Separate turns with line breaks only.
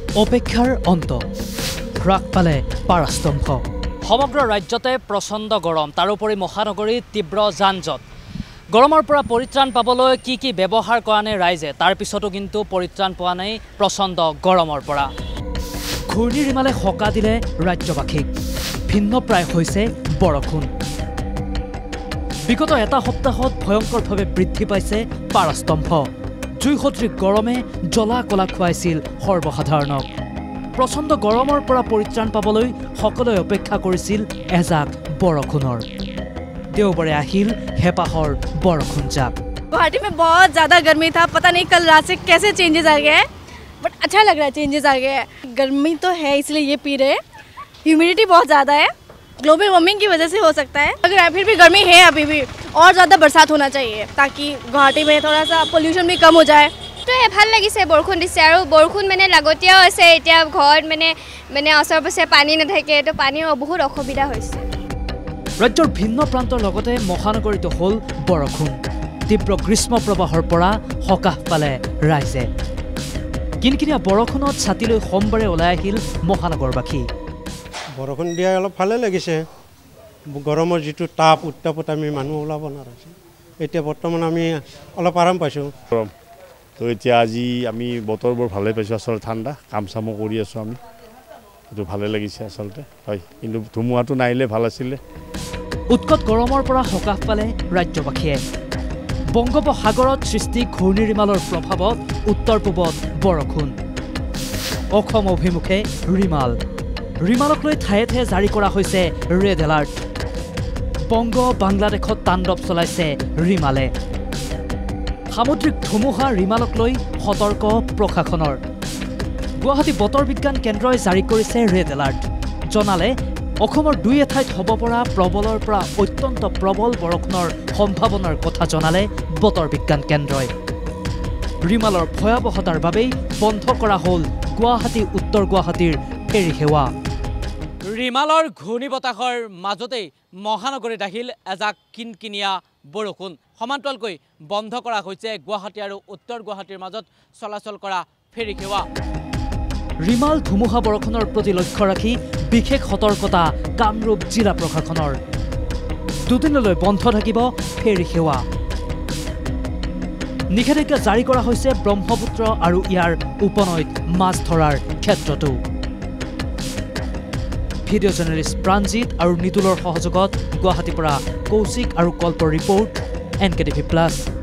অপেক্ষাৰ অন্ত হ্ৰাস পালে পাৰাস্তম্ভ সমগ্ৰ ৰাজ্যতে প্ৰচণ্ড গৰম তাৰোপৰি মহানগৰীত তীব্ৰ যান-জঁট গৰমৰ পৰা পৰিত্ৰাণ পাবলৈ কি ব্যৱহাৰ কৰা নাই ৰাইজে তাৰ পিছতো কিন্তু পৰিত্ৰাণ পোৱা নাই প্ৰচণ্ড গৰমৰ পৰা ঘূৰ্ণী ৰিমালে হকা দিলে ৰাজ্যবাসীক ভিন্ন প্ৰায় হৈছে বৰষুণ বিগত এটা সপ্তাহত ভয়ংকৰভাৱে বৃদ্ধি পাইছে পাৰাস্তম্ভ জুইসদৃশ গৰমে জ্বলা কলা খুৱাইছিল সৰ্বসাধাৰণক প্ৰচণ্ড গৰমৰ পৰা পৰিত্ৰাণ পাবলৈ সকলোৱে অপেক্ষা কৰিছিল এজাক বৰষুণৰ देवबरे आहिल हेपाहर बरखुन जाप
गुवाहाटी में बहुत ज़्यादा गर्मी था पता नहीं कल रात से कैसे चेंजेस आ गए हैं बट अच्छा लग रहा है चेंजेस आ गए हैं गर्मी तो है इसलिए ये पी रहे हैं ह्यूमिडिटी बहुत ज़्यादा है ग्लोबल वार्मिंग की वजह से हो सकता है अगर फिर भी गर्मी है अभी भी और ज़्यादा बरसात होना चाहिए ताकि गुवाहाटी में थोड़ा सा पोल्यूशन भी कम हो जाए
तो ভাল লাগিছে বৰষুণ দিছে আৰু বৰষুণ মানে লাগতিয়াও আছে এতিয়া ঘৰত মানে অসৰ পাছে পানী নাথাকে তো পানীৰ বহুত অসুবিধা হৈছে
राज्यर भिन्न प्रांतर लगते महानगरीत हल बरखुण तीव्र ग्रीष्म प्रवाहर परा हकाह पाले राइजे किनकिनिया बरखुणत छाती लै सोमबारे ओলাই আহিল महानगरबासी
बरखुण दिया अलप भाले लागिसे गरমৰ जितु ताप उत्तापत आमी मानु ओलाब नाराছে এতিয়া বৰ্তমান আমি অলপ আৰাম পাইছো গৰম তো এতিয়া আজি আমি বতৰবোৰ ভালে পাইছো আসল ঠাণ্ডা কাম সাম কৰি আছো আমি তো ভালে লাগিছে আসলতে হয় কিন্তু ধুমুহাটো নাইলে ভাল আছিল
उत्कट गरমৰ পৰা হকাহ পালে ৰাজ্যবাসীয়ে বংগোপসাগৰত সৃষ্টি ঘূৰ্ণী ৰিমালৰ প্ৰভাৱত উত্তৰ পূবত বৰষুণ অসম অভিমুখে ৰিমালক লৈ ঠায়ে ঠায়ে জাৰি কৰা হৈছে ৰেড এলাৰ্ট বংগ বাংলাদেশত তাণ্ডৱ চলাইছে ৰিমালে সামুদ্ৰিক ধুমুহা ৰিমালক লৈ সতৰ্ক প্ৰশাসনৰ গুৱাহাটী বতৰ বিজ্ঞান কেন্দ্ৰই জাৰি কৰিছে ৰেড এলাৰ্ট জনালে অসমৰ দুই এঠাইত হ'ব পৰা প্ৰবলৰ পৰা অত্যন্ত প্ৰবল বৰষুণৰ সম্ভাৱনাৰ কথা জনালে বতৰ বিজ্ঞান কেন্দ্ৰই ৰিমালৰ ভয়াৱহতাৰ বাবে বন্ধ কৰা হ'ল গুৱাহাটী উত্তৰ গুৱাহাটীৰ ফেৰী সেৱা ৰিমালৰ ঘূৰ্ণী বতাহৰ মাজতে মহানগৰীত আহিল এজাক কিনকিনিয়া বৰষুণ সমান্তৰালকৈ বন্ধ কৰা হৈছে গুৱাহাটী আৰু উত্তৰ গুৱাহাটীৰ মাজত চলাচল কৰা ফেৰী সেৱা ৰিমাল ধুমুহা বৰষুণৰ প্ৰতি লক্ষ্য ৰাখি বিশেষ সতৰ্কতা কামৰূপ জিলা প্ৰশাসনৰ দুদিনলৈ বন্ধ থাকিব ফেৰী সেৱা নিষেধাজ্ঞা জাৰি কৰা হৈছে ব্ৰহ্মপুত্ৰ আৰু ইয়াৰ উপনৈত মাছ ধৰাৰ ক্ষেত্ৰতো ভিডিঅ' জাৰ্নেলিষ্ট প্ৰাঞ্জিত আৰু নিতুলৰ সহযোগত গুৱাহাটীৰ পৰা কৌশিক আৰু কল্পৰ ৰিপৰ্ট NKTV+